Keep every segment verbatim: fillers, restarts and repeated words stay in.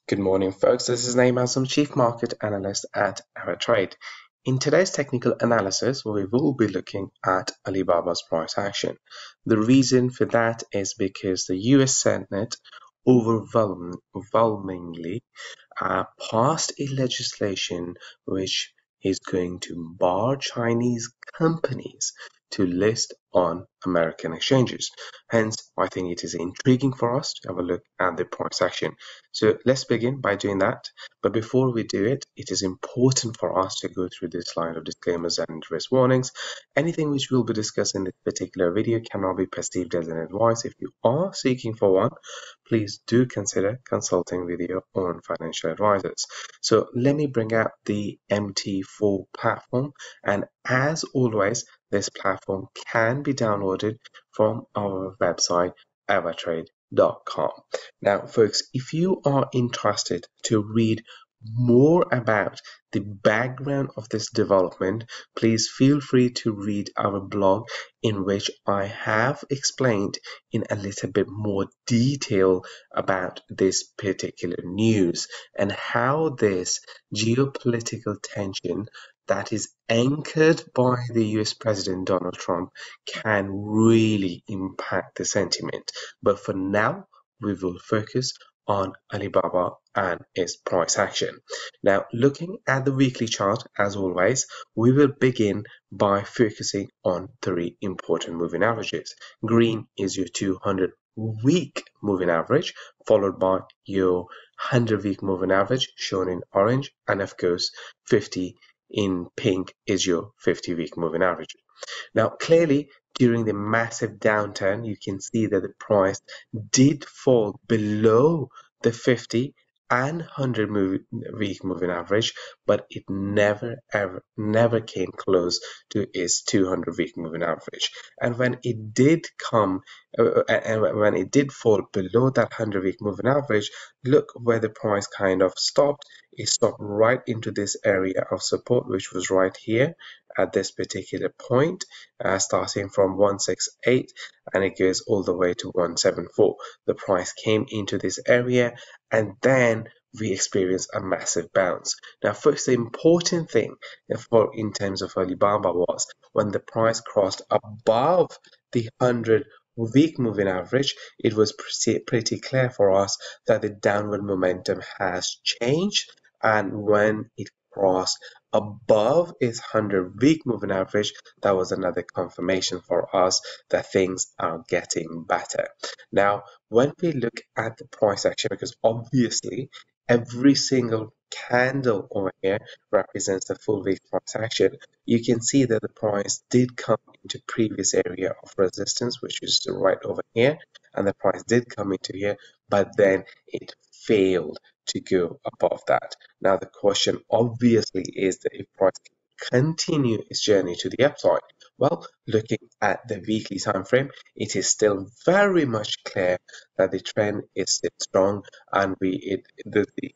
Good morning, folks. This is Naeem Aslam, Chief Market Analyst at AvaTrade. In today's technical analysis, we will be looking at Alibaba's price action. The reason for that is because the U S Senate overwhelm- overwhelmingly uh, passed a legislation which is going to bar Chinese companies to list on American exchanges. Hence, I think it is intriguing for us to have a look at the price action. So let's begin by doing that. But before we do it, it is important for us to go through this line of disclaimers and risk warnings. Anything which we'll be discussing in this particular video cannot be perceived as an advice. If you are seeking for one, please do consider consulting with your own financial advisors. So let me bring out the M T four platform, and as always, this platform can be downloaded from our website avatrade dot com. Now, folks, if you are interested to read more about the background of this development, please feel free to read our blog, in which I have explained in a little bit more detail about this particular news and how this geopolitical tension that is anchored by the U S President Donald Trump can really impact the sentiment. But for now, we will focus on Alibaba and its price action. Now, looking at the weekly chart, as always, we will begin by focusing on three important moving averages. Green is your two hundred week moving average, followed by your one hundred week moving average shown in orange, and of course fifty in pink is your fifty week moving average. Now, clearly, during the massive downturn, you can see that the price did fall below the fifty and one hundred week moving average, but it never ever never came close to its two hundred week moving average. And when it did come uh, and when it did fall below that one hundred week moving average, look where the price kind of stopped. It stopped right into this area of support, which was right here at this particular point, uh, starting from one sixty-eight, and it goes all the way to one seventy-four. The price came into this area, and then we experienced a massive bounce. Now, first, the important thing for in terms of Alibaba was when the price crossed above the one hundred week moving average, it was pretty, pretty clear for us that the downward momentum has changed, and when it crossed above its one hundred week moving average, that was another confirmation for us that things are getting better. Now, when we look at the price action, because obviously every single candle over here represents the full week price action, you can see that the price did come into previous area of resistance, which is right over here, and the price did come into here, but then it failed to go above that. Now, the question obviously is that if price can continue its journey to the upside, well, looking at the weekly time frame, it is still very much clear that the trend is still strong, and we it, the, the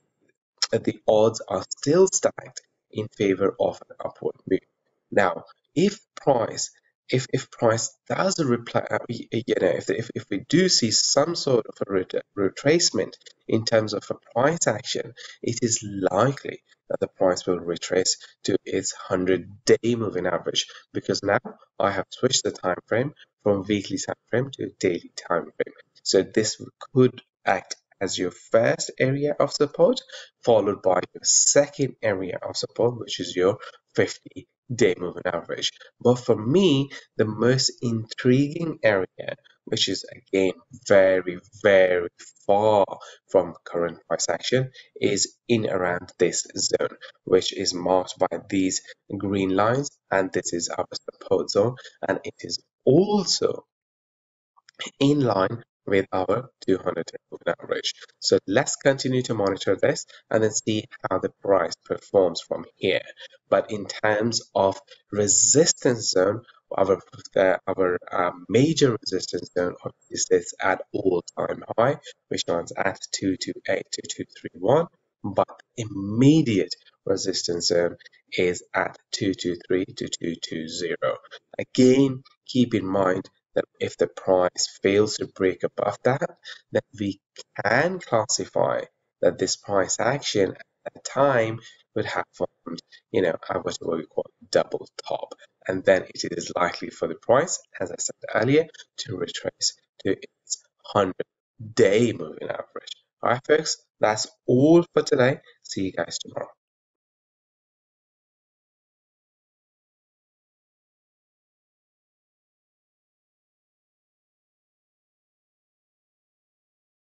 the odds are still stacked in favor of an upward move. Now, if price if if price does a reply, uh, you know, if, if if we do see some sort of a ret retracement in terms of a price action, it is likely that the price will retrace to its one hundred day moving average, because now I have switched the time frame from weekly time frame to daily time frame. So this could act as your first area of support, followed by your second area of support, which is your fifty day moving average. But for me, the most intriguing area, which is again very, very far from current price action, is in around this zone, which is marked by these green lines, and this is our support zone, and it is also in line with our two hundred day moving average. So let's continue to monitor this and then see how the price performs from here. But in terms of resistance zone, our uh, our uh, major resistance zone is this at all-time high, which runs at two twenty-eight to two thirty-one, but immediate resistance zone is at two twenty-three to two twenty. Again, keep in mind that if the price fails to break above that, then we can classify that this price action at that time would have formed, you know, a what we call double top, and then it is likely for the price, as I said earlier, to retrace to its one hundred day moving average. Alright folks, that's all for today. See you guys tomorrow.